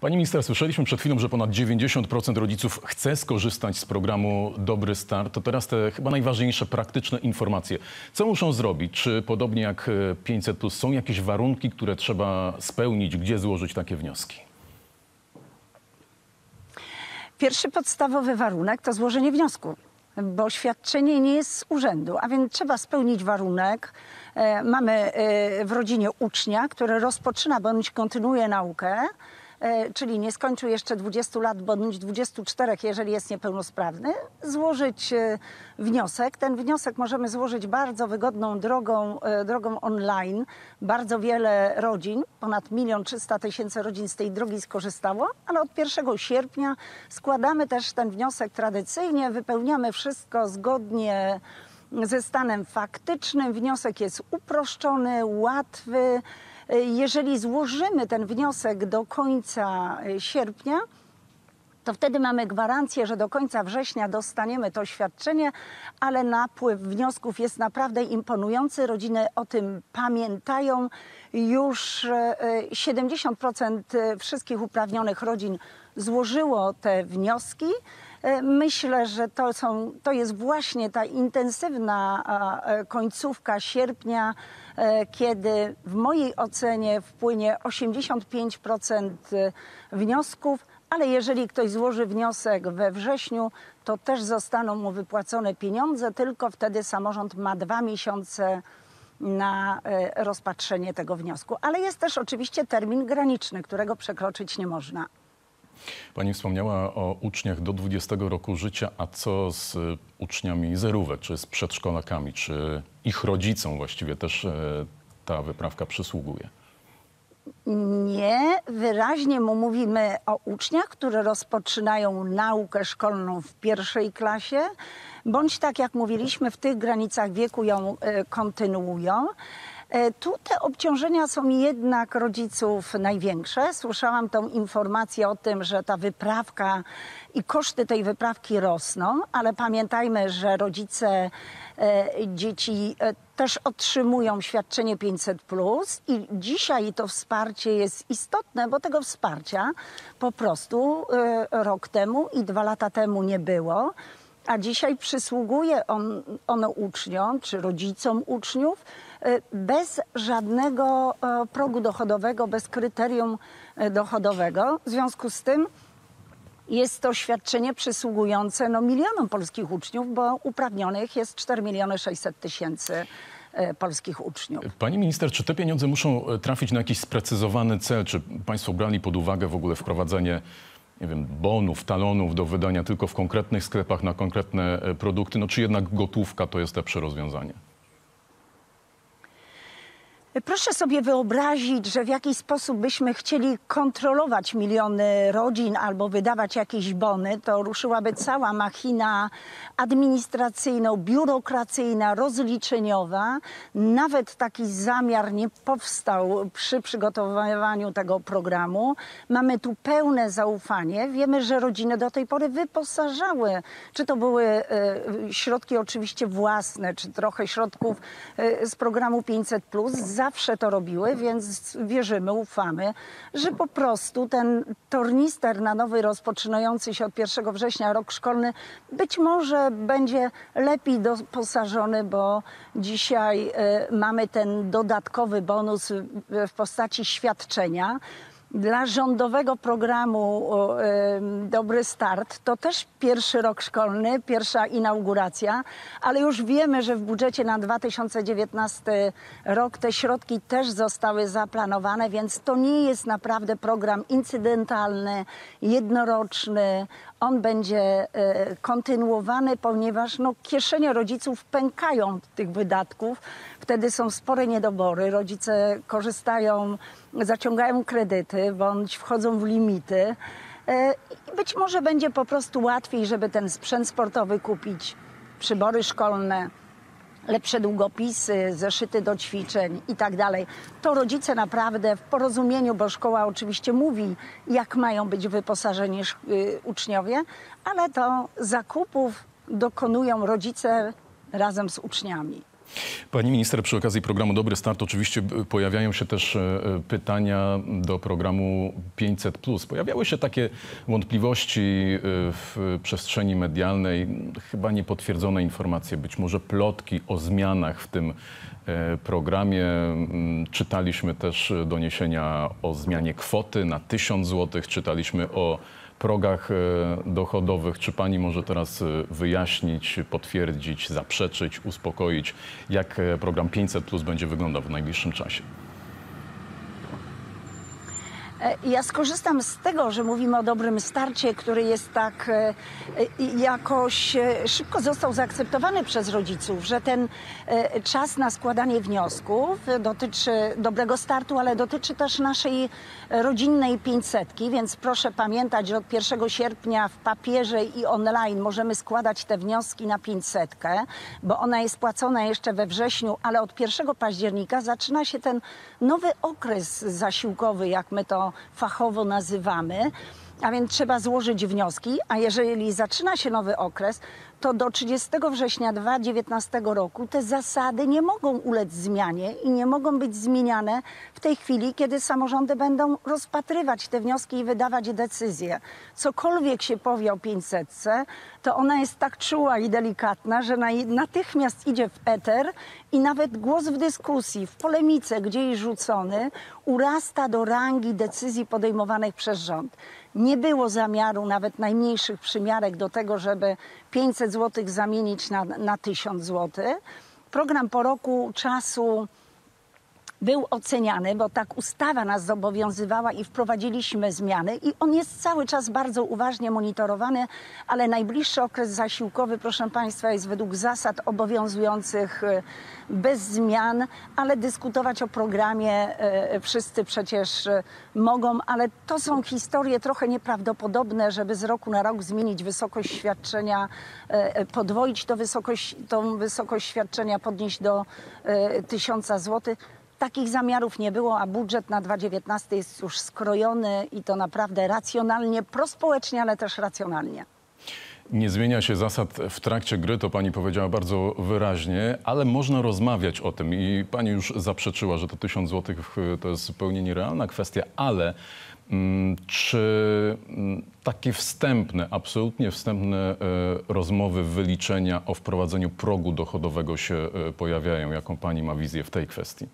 Pani minister, słyszeliśmy przed chwilą, że ponad 90% rodziców chce skorzystać z programu Dobry Start. To teraz te chyba najważniejsze praktyczne informacje. Co muszą zrobić? Czy podobnie jak 500+, są jakieś warunki, które trzeba spełnić? Gdzie złożyć takie wnioski? Pierwszy podstawowy warunek to złożenie wniosku, bo świadczenie nie jest z urzędu, a więc trzeba spełnić warunek. Mamy w rodzinie ucznia, który rozpoczyna bądź kontynuuje naukę, czyli nie skończył jeszcze 20 lat bądź 24, jeżeli jest niepełnosprawny, złożyć wniosek. Ten wniosek możemy złożyć bardzo wygodną drogą online. Bardzo wiele rodzin, ponad 1 300 000 rodzin z tej drogi skorzystało, ale od 1 sierpnia składamy też ten wniosek tradycyjnie, wypełniamy wszystko zgodnie ze stanem faktycznym. Wniosek jest uproszczony, łatwy. Jeżeli złożymy ten wniosek do końca sierpnia, to wtedy mamy gwarancję, że do końca września dostaniemy to świadczenie, ale napływ wniosków jest naprawdę imponujący. Rodziny o tym pamiętają. Już 70% wszystkich uprawnionych rodzin złożyło te wnioski. Myślę, że to jest właśnie ta intensywna końcówka sierpnia, kiedy w mojej ocenie wpłynie 85% wniosków, ale jeżeli ktoś złoży wniosek we wrześniu, to też zostaną mu wypłacone pieniądze, tylko wtedy samorząd ma 2 miesiące na rozpatrzenie tego wniosku. Ale jest też oczywiście termin graniczny, którego przekroczyć nie można. Pani wspomniała o uczniach do 20 roku życia, a co z uczniami zerówek, czy z przedszkolakami, czy ich rodzicom właściwie też ta wyprawka przysługuje? Nie, wyraźnie mówimy o uczniach, które rozpoczynają naukę szkolną w 1. klasie, bądź tak jak mówiliśmy, w tych granicach wieku ją kontynuują. Tu te obciążenia są jednak rodziców największe. Słyszałam tą informację o tym, że ta wyprawka i koszty tej wyprawki rosną, ale pamiętajmy, że rodzice dzieci też otrzymują świadczenie 500+, i dzisiaj to wsparcie jest istotne, bo tego wsparcia po prostu rok temu i 2 lata temu nie było. A dzisiaj przysługuje ono uczniom czy rodzicom uczniów bez żadnego progu dochodowego, bez kryterium dochodowego. W związku z tym jest to świadczenie przysługujące milionom polskich uczniów, bo uprawnionych jest 4 600 000 polskich uczniów. Pani minister, czy te pieniądze muszą trafić na jakiś sprecyzowany cel? Czy państwo brali pod uwagę w ogóle wprowadzenie, nie wiem, bonów, talonów do wydania tylko w konkretnych sklepach na konkretne produkty? Czy jednak gotówka to jest lepsze rozwiązanie? Proszę sobie wyobrazić, że w jakiś sposób byśmy chcieli kontrolować miliony rodzin albo wydawać jakieś bony, to ruszyłaby cała machina administracyjno-biurokracyjna, rozliczeniowa. Nawet taki zamiar nie powstał przy przygotowywaniu tego programu. Mamy tu pełne zaufanie. Wiemy, że rodziny do tej pory wyposażały, czy to były środki oczywiście własne, czy trochę środków z programu 500+, zawsze to robiły, więc wierzymy, ufamy, że po prostu ten tornister na nowy, rozpoczynający się od 1 września rok szkolny być może będzie lepiej doposażony, bo dzisiaj mamy ten dodatkowy bonus w postaci świadczenia. Dla rządowego programu Dobry Start to też 1. rok szkolny, pierwsza inauguracja, ale już wiemy, że w budżecie na 2019 rok te środki też zostały zaplanowane, więc to nie jest naprawdę program incydentalny, jednoroczny. On będzie kontynuowany, ponieważ kieszenie rodziców pękają tych wydatków. Wtedy są spore niedobory. Rodzice korzystają, zaciągają kredyty bądź wchodzą w limity. Być może będzie po prostu łatwiej, żeby ten sprzęt sportowy kupić, przybory szkolne, lepsze długopisy, zeszyty do ćwiczeń i tak dalej. To rodzice naprawdę w porozumieniu, bo szkoła oczywiście mówi, jak mają być wyposażeni uczniowie, ale to zakupów dokonują rodzice razem z uczniami. Pani minister, przy okazji programu Dobry Start oczywiście pojawiają się też pytania do programu 500+. Pojawiały się takie wątpliwości w przestrzeni medialnej, chyba niepotwierdzone informacje, być może plotki o zmianach w tym programie. Czytaliśmy też doniesienia o zmianie kwoty na 1000 zł, czytaliśmy o progach dochodowych. Czy pani może teraz wyjaśnić, potwierdzić, zaprzeczyć, uspokoić, jak program 500+ będzie wyglądał w najbliższym czasie? Ja skorzystam z tego, że mówimy o Dobrym Starcie, który jest tak jakoś szybko został zaakceptowany przez rodziców, że ten czas na składanie wniosków dotyczy Dobrego Startu, ale dotyczy też naszej rodzinnej 500, więc proszę pamiętać, że od 1 sierpnia w papierze i online możemy składać te wnioski na 500, bo ona jest płacona jeszcze we wrześniu, ale od 1 października zaczyna się ten nowy okres zasiłkowy, jak my to fachowo nazywamy, a więc trzeba złożyć wnioski, a jeżeli zaczyna się nowy okres, to do 30 września 2019 roku te zasady nie mogą ulec zmianie i nie mogą być zmieniane w tej chwili, kiedy samorządy będą rozpatrywać te wnioski i wydawać decyzje. Cokolwiek się powie o 500, to ona jest tak czuła i delikatna, że natychmiast idzie w eter i nawet głos w dyskusji, w polemice gdzieś rzucony, urasta do rangi decyzji podejmowanych przez rząd. Nie było zamiaru nawet najmniejszych przymiarek do tego, żeby 500 zł zamienić na 1000 zł. Program po roku czasu był oceniany, bo tak ustawa nas zobowiązywała i wprowadziliśmy zmiany i on jest cały czas bardzo uważnie monitorowany, ale najbliższy okres zasiłkowy, proszę Państwa, jest według zasad obowiązujących bez zmian, ale dyskutować o programie wszyscy przecież mogą, ale to są historie trochę nieprawdopodobne, żeby z roku na rok zmienić wysokość świadczenia, podwoić tą wysokość świadczenia, podnieść do 1000 zł. Takich zamiarów nie było, a budżet na 2019 jest już skrojony i to naprawdę racjonalnie, prospołecznie, ale też racjonalnie. Nie zmienia się zasad w trakcie gry, to pani powiedziała bardzo wyraźnie, ale można rozmawiać o tym i pani już zaprzeczyła, że to 1000 zł to jest zupełnie nierealna kwestia, ale czy takie wstępne, absolutnie wstępne rozmowy, wyliczenia o wprowadzeniu progu dochodowego się pojawiają? Jaką pani ma wizję w tej kwestii?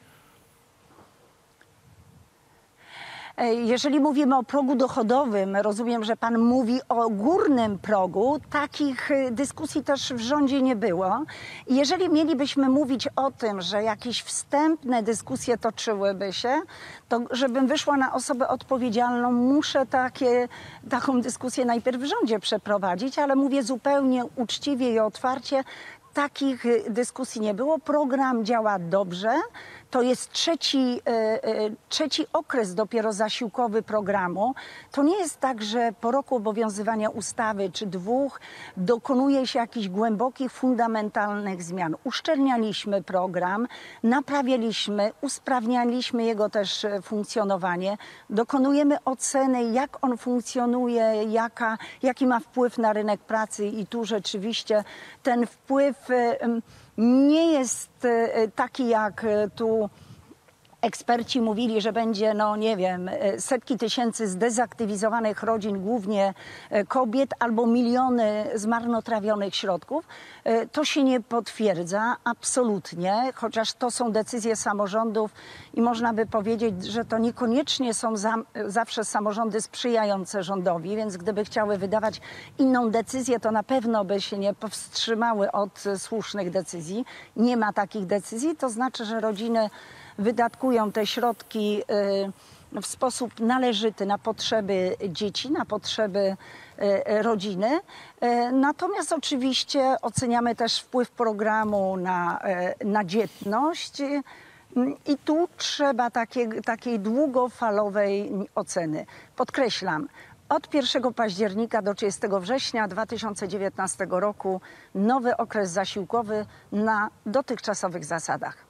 Jeżeli mówimy o progu dochodowym, rozumiem, że pan mówi o górnym progu. Takich dyskusji też w rządzie nie było. I jeżeli mielibyśmy mówić o tym, że jakieś wstępne dyskusje toczyłyby się, to żebym wyszła na osobę odpowiedzialną, muszę taką dyskusję najpierw w rządzie przeprowadzić, ale mówię zupełnie uczciwie i otwarcie. Takich dyskusji nie było. Program działa dobrze. To jest trzeci okres dopiero zasiłkowy programu. To nie jest tak, że po roku obowiązywania ustawy czy 2 dokonuje się jakichś głębokich, fundamentalnych zmian. Uszczelnialiśmy program, naprawialiśmy, usprawnialiśmy jego też funkcjonowanie. Dokonujemy oceny, jak on funkcjonuje, jaki ma wpływ na rynek pracy i tu rzeczywiście ten wpływ nie jest taki, jak tu eksperci mówili, że będzie, no nie wiem, setki tysięcy zdezaktywizowanych rodzin, głównie kobiet, albo miliony zmarnotrawionych środków. To się nie potwierdza absolutnie, chociaż to są decyzje samorządów i można by powiedzieć, że to niekoniecznie są zawsze samorządy sprzyjające rządowi, więc gdyby chciały wydawać inną decyzję, to na pewno by się nie powstrzymały od słusznych decyzji. Nie ma takich decyzji, to znaczy, że rodziny wydatkują te środki w sposób należyty na potrzeby dzieci, na potrzeby rodziny. Natomiast oczywiście oceniamy też wpływ programu na dzietność i tu trzeba takiej długofalowej oceny. Podkreślam, od 1 października do 30 września 2019 roku nowy okres zasiłkowy na dotychczasowych zasadach.